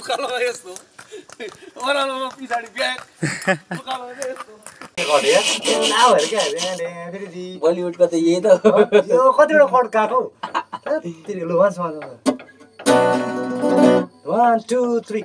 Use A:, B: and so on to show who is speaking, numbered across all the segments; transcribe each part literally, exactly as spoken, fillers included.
A: उकालो यस्तो ओरालो पछाडी ब्याग उकालो यस्तो
B: बलिउडको त यही त
C: यो कतिवटा कट गएको तिनीहरू लु वान वान टू थ्री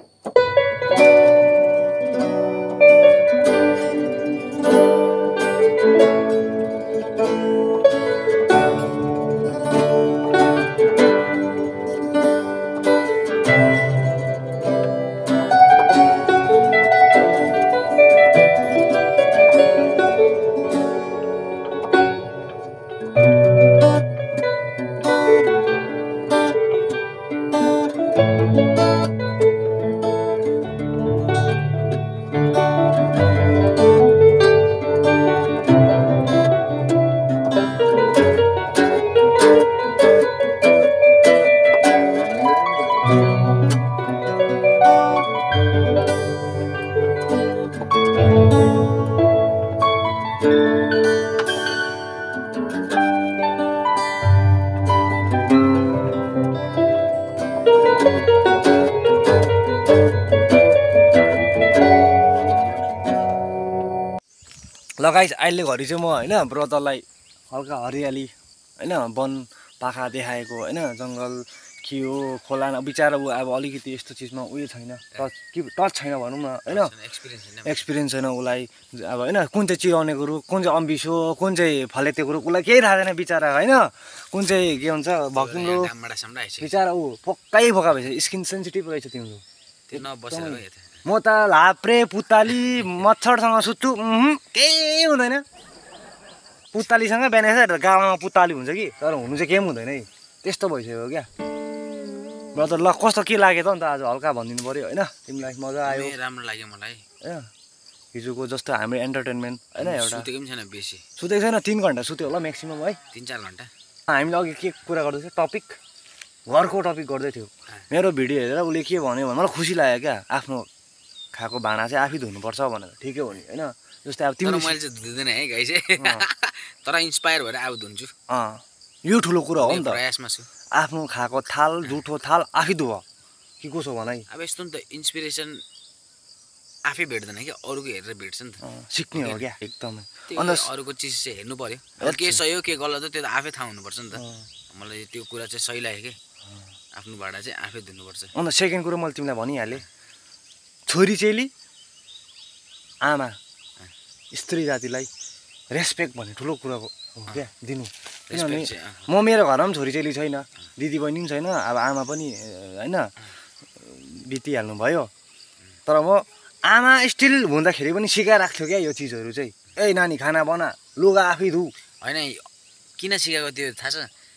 A: ल गाइस अहिले घरि चाहिँ म हैन ब्रदरलाई हल्का हरियाली हैन वन पाखा देखाएको हैन जंगल के हो खोला न बिचारा उ अब अलिकति यस्तो चीजमा उयो छैन टच के टच छैन भनौं न हैन एक्सपिरियन्स छैन उलाई अब हैन कुन चाहिँ चिराउने गुरु कुन चाहिँ अम्बिस हो कुन चाहिँ फलेते गुरु उलाई केही थाहा छैन बिचारा हैन कुन चाहिँ के हुन्छ भक्तिलो बिचारा उ पक्कै फोका भएछ स्किन सेन्सिटिभ रहेछ तिम्रो
B: त्यो नबसेर गयो
A: म त लाप्रे पुत्ताली मच्छरसँग सुत्छु केही हुँदैन पुत्तालीसँग बिहान गाउँमा पुत्ताली हुन्छ कि तर हुनु चाहिँ केही हुँदैन है त्यस्तो भइसक्यो क्या ब्रदर ल कस्तो के लाग्यो त अन्त आज हल्का भनिदिनु पर्यो हैन तिमीलाई मजा आयो
B: राम्रो लाग्यो मलाई
A: हैन हिजोको जस्तो हाम्रो एन्टरटेनमेन्ट हैन एउटा
B: सुतेको पनि छैन बेसी
A: सुतेको छैन तीन घण्टा सुत्यो होला म्याक्सिमम है
B: तीन चार घण्टा
A: हामीले अघि के कुरा गर्दै थियौ टपिक घरको टपिक गर्दै थियौ मेरो भिडियो हेरेर उसले के भन्यो भने मलाई खुसी लाग्यो क्या आफ्नो खाएको भाँडा चाहिँ आफै धुनुपर्छ भनेर ठिकै हो नि हैन जस्तै अब तिमीले
B: मैले चाहिँ धुँदैन है गाई चाहिँ तर इन्स्पायर भएर अब धुन्छु
A: अँ यो ठुलो कुरा हो नि त
B: प्रयासमा छु
A: आफ्नो खाएको थाल जुठो थाल आफै धुव के कसो भन है
B: अब यस्तो नि त इन्सपिरेसन आफै भेट्दैन कि अरूको हेरेर भेट्छ नि त
A: सिक्ने हो क्या एकदमै
B: अन्त अरूको चिज चाहिँ हेर्नु पर्यो के सही हो के गलत हो त्यो त आफै थाहा हुनुपर्छ नि त मलाई त्यो कुरा चाहिँ सही लाग्यो कि आफ्नो भाँडा चाहिँ आफै धुनुपर्छ
A: अन्त सेकेन्ड कुरो मैले तिमीलाई भनिहालेँ छोरी चेली आमा स्त्री जातिलाई रेस्पेक्ट भन्ने ठुलो कुरा हो क्या दिनु किनभने म मेरो घरमा पनि छोरी चेली छैन दिदी बहिनी पनि छैन अब आमा पनि हैन बितिहाल्नु भयो तर म आमा स्टिल हुँदाखेरि पनि सिकाइराख्थ्यो क्या यो चिजहरू चाहिँ ए नानी खाना बना लुगा आफै धु
B: होइन किन सिकाएको त्यो थाहा छ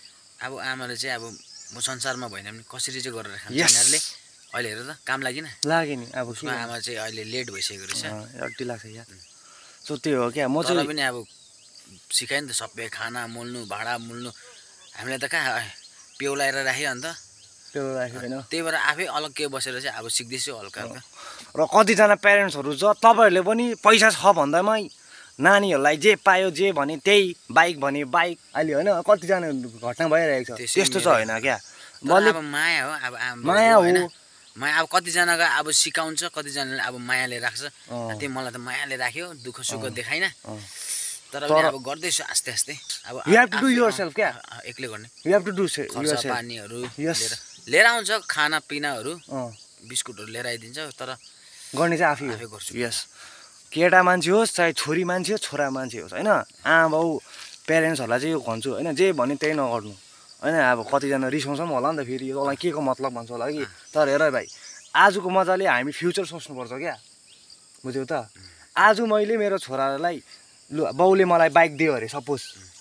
B: अब आमाले चाहिँ अब म संसारमा भएन भने कसरी चाहिँ गरेर खान्छ यिनीहरूले अहिले हेर त काम लागिन
A: लाग्यो नि अब
B: आमा चाहिँ अहिले लेट भइसकेको रहेछ
A: अड्डी लाग्छ यार सो त्यो हो क्या म चाहिँ
B: पनि अब सिकायो नि त सबै खाना मोल्नु भाँडा मोल्नु हामीले त कहाँ पेउलाएर राख्यो अन्त
A: पेउलाएर होइन
B: त्यही भएर आफै अलग के बसेर चाहिँ अब सिक्दैछु हल्का हल्का
A: र कतिजना प्यारेन्ट्सहरू छ तपाईँहरूले पनि पैसा छ भन्दामै नानीहरूलाई जे पायो जे भने त्यही बाइक भने बाइक अहिले होइन कतिजना घटना भइरहेको छ त्यस्तो छ होइन क्या
B: अब माया हो अब
A: माया हो
B: माया अब कतिजनाको अब सिकाउँछ कतिजनाले अब मायाले राख्छ त्यही मलाई त मायाले राख्यो दुःख सुख देखाइन तर अब गर्दैछु आस्ते आस्ते अब
A: you have to do yourself क्या
B: एक्लै गर्ने
A: you have to do yourself
B: पानीहरू लिएर आउँछ खाना पिनाहरू बिस्कुटहरू लिएर आइदिन्छ तर
A: गर्ने चाहिँ आफै
B: आफै गर्छु
A: यस केटा मान्छे होस् चाहे छोरी मान्छे होस् छोरा मान्छे होस् होइन आमा बाउ प्यारेन्ट्सहरूलाई चाहिँ यो भन्छु होइन जे भने त्यही नगर्नु होइन अब कतिजना रिसाउँछ पनि होला नि त फेरि यसलाई के को मतलब भन्छ होला कि तर हेर भाइ आजको मजाले हामी फ्युचर सोच्नुपर्छ क्या बुझ्यौ त आज मैले मेरो छोरालाई लु बाउले मलाई बाइक दियो अरे सपोज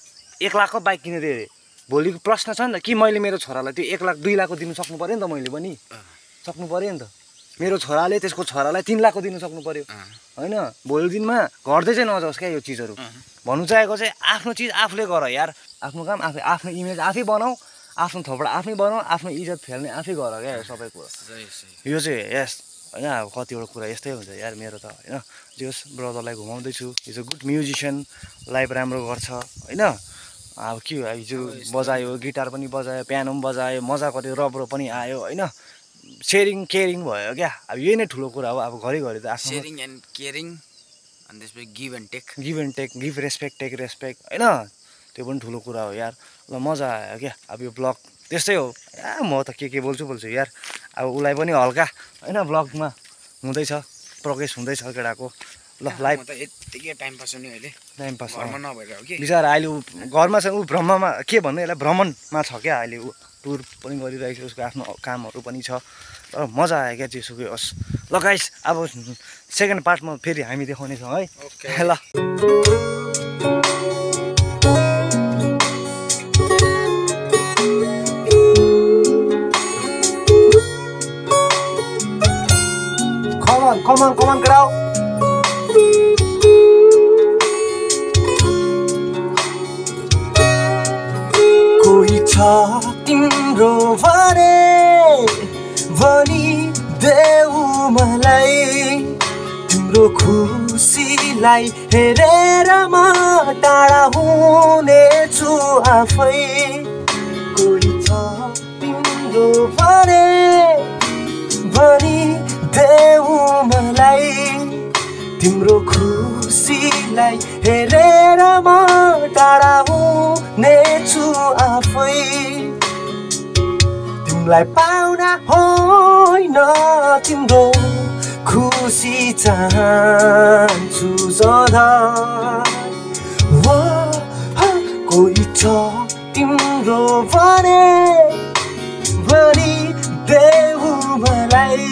A: एक लाखको बाइक किनिदियो अरे भोलिको प्रश्न छ नि त कि मैले मेरो छोरालाई त्यो एक लाख दुई लाखको दिनु सक्नु पऱ्यो नि त मैले पनि सक्नु पऱ्यो नि त मेरो छोराले त्यसको छोरालाई तिन लाखको दिनु सक्नु पऱ्यो होइन भोलि दिनमा घट्दै चाहिँ नजाओस् क्या यो चिजहरू भन्नु चाहेको चाहिँ आफ्नो चिज आफूले गर यार आफ्नो काम आफै आफ्नो इमेज आफै बनाऊ आफ्नो थोपडा आफै बनाऊ आफ्नो इज्जत फेर्ने आफै गर क्या यो सबै कुरा यो चाहिँ यस होइन अब कतिवटा कुरा यस्तै हुन्छ यार मेरो त होइन जस ब्रदरलाई घुमाउँदैछु is a good musician life राम्रो गर्छ होइन अब के हो हिजो बजायो गिटार पनि बजायो पियानो पनि बजायो मजा गर्यो रबरो पनि आयो होइन सेयरिङ केयरिङ भयो क्या अब यही नै ठुलो कुरा हो अब घरिघरि त आफ्नो
B: सेयरिङ एन्ड केयरिङ अनि त्यसपछि give and take
A: give and take give respect take respect होइन त्यो पनि ठुलो कुरा हो यार ल मजा आयो क्या अब यो ब्लग त्यस्तै हो ए म त के के बोल्छु बोल्छु यार अब उसलाई पनि हल्का होइन ब्लगमा हुँदैछ प्रोग्रेस हुँदैछ केटाको ल लाइफ
B: म त यतिकै टाइम पास हुने अहिले
A: टाइम पास
B: घरमा नभएर हो कि
A: बिचरा अहिले ऊ घरमा छ ऊ भ्रममा के भन्नु यसलाई भ्रमणमा छ क्या अहिले ऊ टुर पनि गरिरहेको छ उसको आफ्नो कामहरू पनि छ तर मजा आयो क्या जेसुकै होस् ल गाइस अब सेकेन्ड पार्टमा फेरि हामी देखाउनेछौँ है ल
C: Come on, come on, come on, get out. कोही छ तिम्रो भने भनी देऊ मलाई तिम्रो खुसीलाई हेरेर म टाढा हुनेछु आफै कोही छ तिम्रो भने भनी देऊ मलाई तिम्रो खुसीलाई हेरेर म टाढा हुनेछु आफै तिमीलाई पाउन होइन तिम्रो खुसी चाहन्छु सदा वो कोही छ तिम्रो भने भनी देऊ मलाई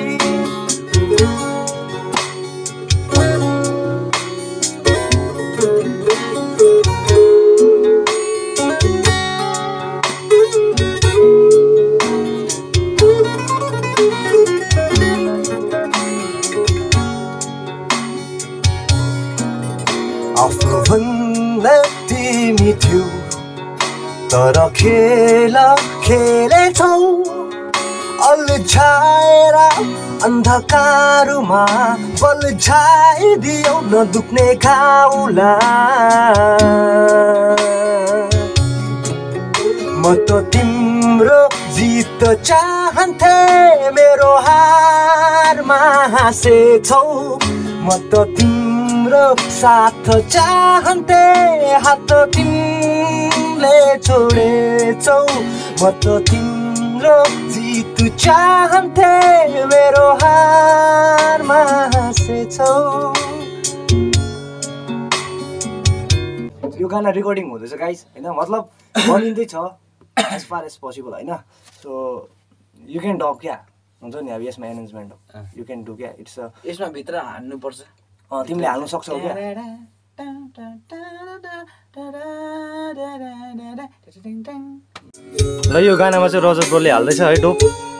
C: आफ्नो भन्दा तिमी थियौ तर खेल खेलेछौ अल्झाएर अन्धकारमा बल्झाइदियौ नदुख्ने घाउलाई म त तिम्रो जित चाहन्थे मेरो हारमा हाँसेछौ म त तिम्रो साथ चाहन्थे हात तिमीले छोडेछौ म त तिम्रो जित चाहन्थे मेरो हारमा हाँसेछौ यो गाना रेकर्डिङ हुँदैछ गाइस होइन मतलब बनिँदैछ एज फार एज पोसिबल होइन सो यु क्यान डब क्या हुन्छ नि अब यसमा एनाउन्समेन्ट हो यु क्यान डु क्या इट्स अ
B: यसमा भित्र हान्नुपर्छ
A: तिमीले हाल्नु सक्छौ क्या ल यो गानामा चाहिँ रजत ब्रोले हाल्दैछ है डोप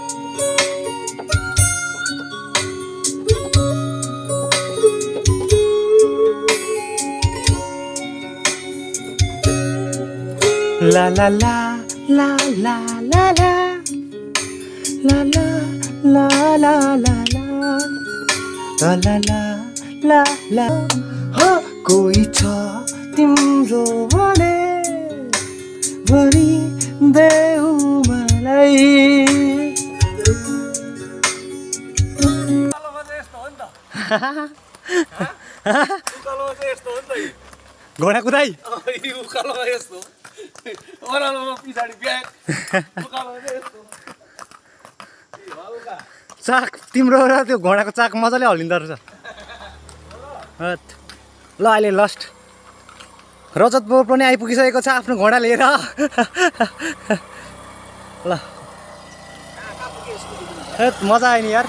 A: ला ला ला ला ला ला ला ला ला ला ला ला ला ला ला ला हो कोही छ तिम्रो भने भनी देऊ मलाई घोडा कुदाई चाक तिम्रो र त्यो घोडाको चाक मजाले हल्लिँदो रहेछ ल अहिले लस्ट रजत ब्रो पनि आइपुगिसकेको छ आफ्नो घोडा लिएर ल मजा आयो नि यार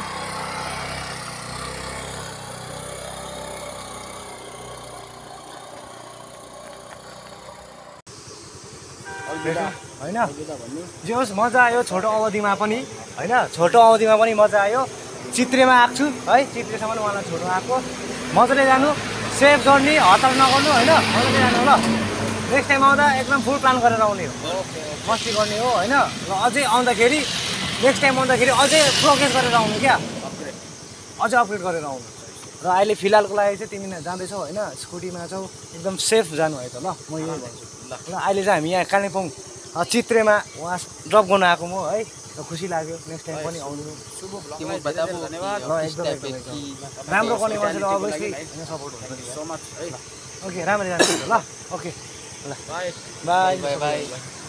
A: होइन जे होस् मजा आयो छोटो अवधिमा पनि होइन छोटो अवधिमा पनि मजा आयो चित्रेमा आएको छु है चित्रेसम्म उहाँलाई छोटो आएको मजाले जानु सेफ जर्नी हतार नगर्नु होइन मजाले जानु ल नेक्स्ट टाइम आउँदा एकदम फुल प्लान गरेर आउने हो मस्ती गर्ने हो होइन र अझै आउँदाखेरि नेक्स्ट टाइम आउँदाखेरि अझै प्रोग्रेस गरेर आउनु क्या अझै अपग्रेड गरेर आउनु र अहिले फिलहालको लागि चाहिँ तिमी जाँदैछौ होइन स्कुटीमा छौ एकदम सेफ जानु है त ल म यही भन्छु ल अहिले चाहिँ हामी यहाँ कालिम्पोङ चित्रेमा उहाँ ड्रप गर्नु आएको म है
C: खुसी लाग्यो नेक्स्ट टाइम पनि आउनु
B: शुभ ब्लगलाई धेरै धेरै धन्यवाद
C: ल एकदम एकदम राम्रो गर्ने मान्छेले अभियसली हैन सपोर्ट हुन्छ
B: सो मच है
C: ओके राम्ररी जानु ल ओके ल
B: बाई
C: बाई
B: बाई बाई